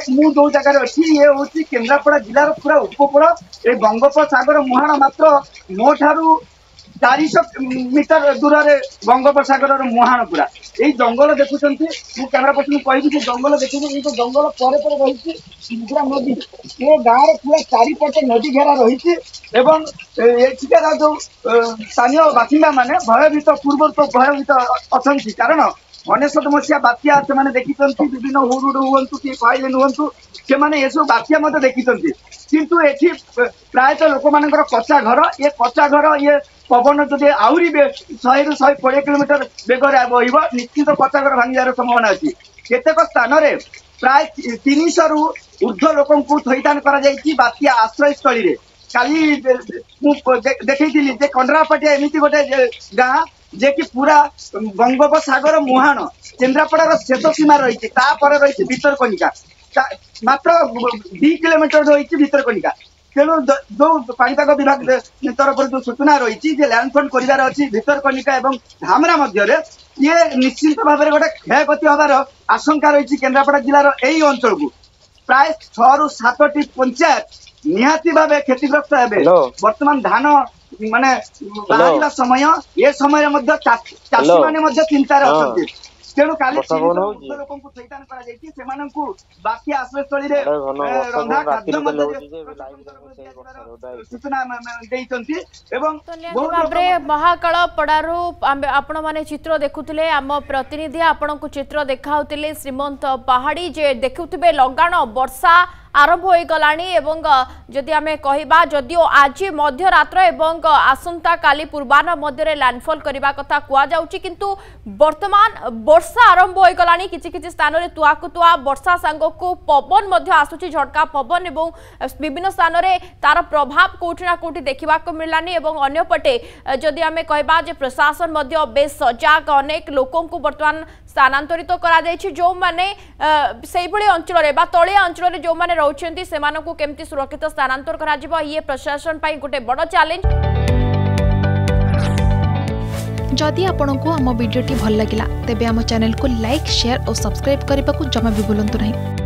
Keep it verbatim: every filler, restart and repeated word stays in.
मु जो जगह अच्छी ये हूँ केन्द्रापड़ा जिलार पूरा उपकूल ये बंगोपसागर मुहाण मात्र मो ठारू चार सौ मीटर दूर से बंगोपसागर मुहाण पूरा यही जंगल देखुं मु कैमेरा पर्सन कहि जंगल देखिए ये जो जंगल पर रही पूरा नदी ये गाँव पूरा चारिपटे नदी घेरा रही एवं एठिकार जो स्थानीय बासिंदा माने भयभीत पूर्व तो भयभीत अच्छा कारण अनेशत मसीहा बात्या से देखी विभिन्न हुरुड हूँ कि कहले नुहतु से ये सब बात्या देखी किंतु एठी प्रायतः लोक मान कच्चा घर ये कच्चा घर ये पवन जो आहरी शहे रु शहे कोड़े किलोमीटर बेगर बहब निश्चित कच्चा घर भांगार संभावना अच्छी केतेक स्थान में प्राय तीन सौ रु ऊर्ध्व लोक थईतान बात्या आश्रयस्थल काली देखी कंडरापाटिया एमती गोटे गाँ जे कि पूरा बंगोपसागर मुहाण केन्द्रापड़ार शेष सीमा रही रही भितरकनिका मात्र दि किलोमीटर रही भितरकनिका तेणु जो पाणीपाग विभाग तरफ जो सूचना रही लैंडफॉल करार अच्छी भितरकनिका और धामरा मध्य ये निश्चित भाव में गोटे क्षयक्षति हबार आशंका रही केन्द्रापड़ा जिलार यही अंचल को प्राय छह रु सात टी पंचायत निहाती भाव क्षतिग्रस्त है बर्तमान धान माने बाहर समय ये समय चाषी मैंने चिंतार अच्छे तेणु काली लोक थईतान बात्या आश्रयस्थल रंधा खाद्य सूचना महाकाल पड़ारू आपण माने चित्र देखुले आम प्रतिनिधि आपण को चित्र देखाउतिले श्रीमंत पहाड़ी जे देखुथिबे लगाण वर्षा आरंभ हो गलानी एवं जदि आमे कहिबा जदिओ आज मध्य रात्र एवं आसंता काली पूर्वाह्न मध्य लैंडफॉल करबा कथा कुआ जाउची किंतु वर्तमान वर्षा आरंभ हो गलानी किछि किछि स्थान रे तुआ को तुआ वर्षा संग को पवन मध्य आसुची झटका पवन एवं विभिन्न स्थान रे तार प्रभाव कोठी ना कोठी देखिबा को मिलानी एवं अन्य पटे जदि आमे कहिबा जे प्रशासन मध्य बेस सजाग अनेक लोकों को वर्तमान स्थानांतरित करा जायछि जो माने सेहि भली अंचल रे बा तळे अंचल रे जो माने रहउछन्ती सेमानकु केमती सुरक्षित स्थानांतर करा जिवो ये प्रशासन पई गोटे बड़ चैलेंज। जदि आपंक आम भिडी भल लगा तेब आम चैनल को लाइक शेयर और सब्सक्राइब करने को जमा भी भूलु नहीं।